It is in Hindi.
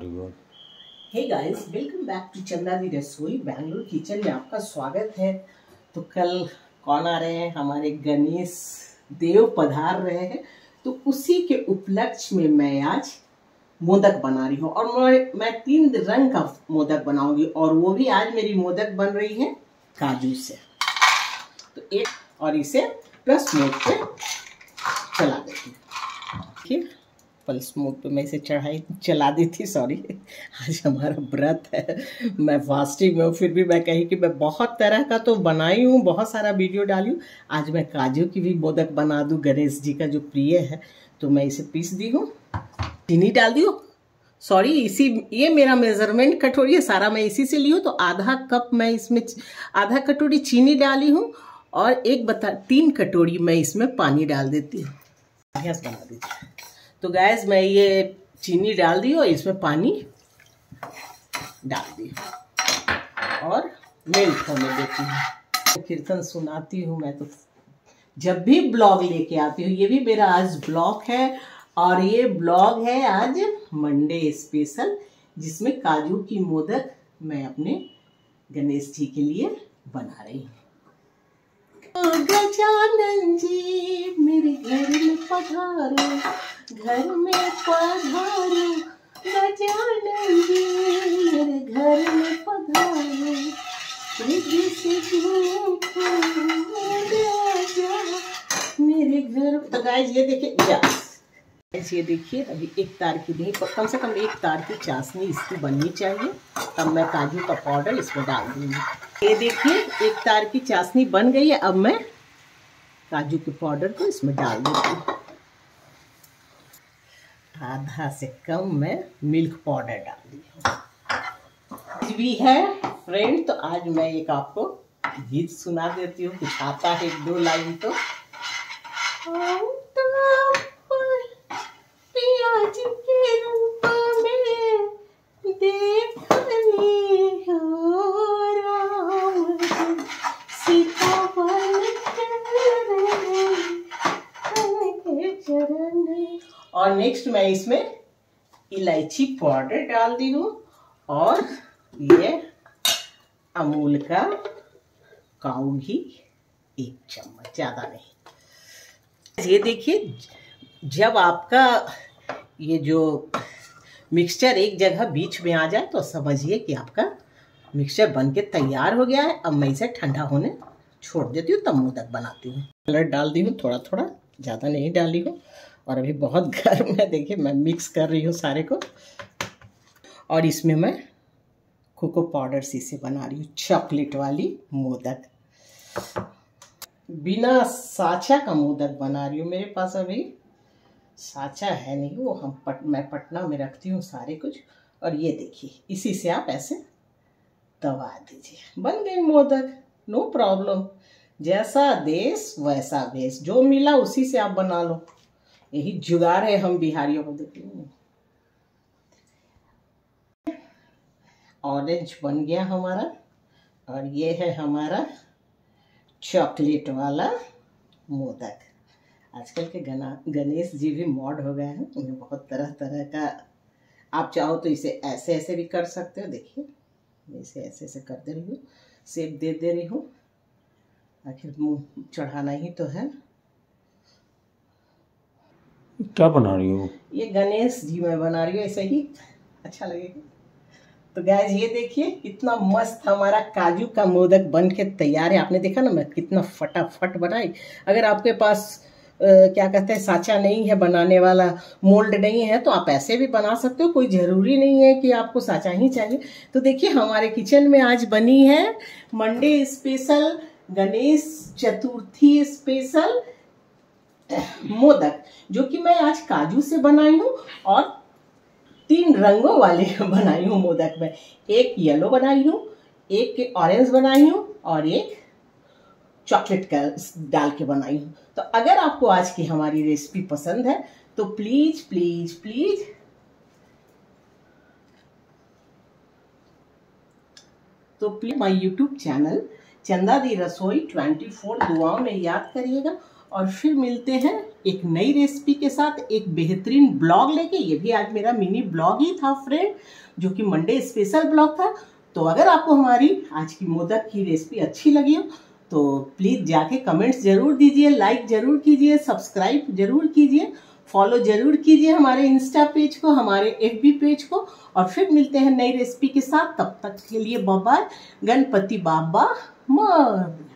रही हो? Hey guys, welcome back to Chanda di रसोई बैंगलोर किचन में आपका स्वागत है। तो कल कौन आ रहे हैं? हमारे गणेश देव पधार रहे हैं, तो उसी के उपलक्ष्य में मैं आज मोदक बना रही हूँ। और मैं 3 रंग का मोदक बनाऊंगी, और वो भी आज मेरी मोदक बन रही है काजू से। तो एक और इसे प्लस मोड पे चला देती हूँ। ठीक, पल्स मोड पे मैं इसे चला दी थी। सॉरी, आज हमारा व्रत है, मैं फास्टिंग में हूँ। फिर भी मैं कही कि मैं बहुत तरह का तो बनाई हूँ, बहुत सारा वीडियो डाली हूँ। आज मैं काजू की भी मोदक बना दूँ, गणेश जी का जो प्रिय है। तो मैं इसे पीस दी हूँ, चीनी डाल दी हूँ। सॉरी, ये मेरा मेजरमेंट कटोरी है, सारा मैं इसी से ली हूँ। तो आधा कप मैं इसमें आधा कटोरी चीनी डाली हूँ, और 3 कटोरी मैं इसमें पानी डाल देती हूँ। गैस बना दी। तो गैस मैं ये चीनी डाल दी और इसमें पानी डाल दी और मेल्ट होने देती हूँ। कीर्तन सुनाती हूँ मैं, तो जब भी ब्लॉग लेके आती हूँ। ये भी मेरा आज ब्लॉग है, और ये ब्लॉग है आज मंडे स्पेशल, जिसमें काजू की मोदक मैं अपने गणेश जी के लिए बना रही हूँ। गजानन जी मेरे घर में पधारो, घर में पधारो, गजानन जी मेरे घर में पधारो, रिद्धि से मेरे घर। तो गाइस ये देखिए, ये देखिए, अभी एक तार की नहीं, कम से कम एक तार की चाशनी इसकी बननी चाहिए। तब मैं काजू का पाउडर इसमें डाल दूंगी। ये देखिए, एक तार की चाशनी बन गई है। अब मैं काजू के पाउडर को इसमें डाल देती हूँ। आधा से कम मैं मिल्क पाउडर डाल दी हूँ। भी है फ्रेंड, तो आज मैं एक आपको गीत सुना देती हूँ। कुछ आता है 1-2 लाइन तो। पियाज के रूप में देखने हो राम, सीता बन के चरण। और नेक्स्ट मैं इसमें इलायची पाउडर डाल दी हूँ, और ये अमूल का काऊ घी 1 चम्मच, ज़्यादा नहीं। ये देखिए, जब आपका ये जो मिक्सचर एक जगह बीच में आ जाए, तो समझिए कि आपका मिक्सचर बनके तैयार हो गया है। अब मैं इसे ठंडा होने छोड़ देती हूँ, तब मोदक बनाती हूँ। कलर डाल दी हूँ थोड़ा थोड़ा, ज़्यादा नहीं डाली हूँ। और अभी बहुत गर्म है, देखिए मैं मिक्स कर रही हूँ सारे को। और इसमें मैं कोको पाउडर से बना रही हूँ चॉकलेट वाली मोदक। बिना साचा का मोदक बना रही हूँ। मेरे पास अभी साचा है नहीं, वो मैं पटना में रखती हूँ सारे कुछ। और ये देखिए, इसी से आप ऐसे दबा दीजिए, बन गई मोदक। नो प्रॉब्लम, जैसा देश वैसा भेष, जो मिला उसी से आप बना लो। यही जुगाड़ है हम बिहारियों को। देखिए, ऑरेंज बन गया हमारा, और ये है हमारा चॉकलेट वाला मोदक। आजकल के गणेश जी भी मॉड हो गए हैं, उन्हें बहुत तरह तरह का। आप चाहो तो इसे ऐसे ऐसे भी कर सकते हो। देखिए, इसे ऐसे ऐसे कर दे रही हूँ, शेप दे रही हूँ, आखिर मुंह चढ़ाना ही तो है। क्या बना रही हो? ये गणेश जी मैं बना रही हूँ, ऐसे ही अच्छा लगेगा। तो गाइस ये देखिए, कितना मस्त हमारा काजू का मोदक बन के तैयार है। आपने देखा ना मैं कितना फटाफट बनाई। अगर आपके पास क्या कहते हैं, साचा नहीं है बनाने वाला, मोल्ड नहीं है, तो आप ऐसे भी बना सकते हो। कोई ज़रूरी नहीं है कि आपको साचा ही चाहिए। तो देखिए, हमारे किचन में आज बनी है Monday special, Ganesh Chaturthi special मोदक, जो कि मैं आज काजू से बनाई हूँ, और 3 रंगों वाले बनाई हूँ मोदक में। एक येलो बनाई हूँ, एक ऑरेंज बनाई हूँ, और एक चॉकलेट का डाल के बनाई हूँ। तो अगर आपको आज की हमारी रेसिपी पसंद है, तो please please please my YouTube channel Chanda di रसोई 24 दुआओं में याद करिएगा। और फिर मिलते हैं एक नई रेसिपी के साथ, एक बेहतरीन ब्लॉग लेके। ये भी आज मेरा मिनी ब्लॉग ही था फ्रेंड, जो कि मंडे स्पेशल ब्लॉग था। तो अगर आपको हमारी आज की मोदक की रेसिपी अच्छी लगी हो तो प्लीज़ जाके कमेंट्स जरूर दीजिए, लाइक जरूर कीजिए, सब्सक्राइब जरूर कीजिए, फॉलो जरूर कीजिए हमारे इंस्टा पेज को, हमारे एफबी पेज को। और फिर मिलते हैं नई रेसिपी के साथ, तब तक के लिए बाय बाय। गणपति बाबा मोरया।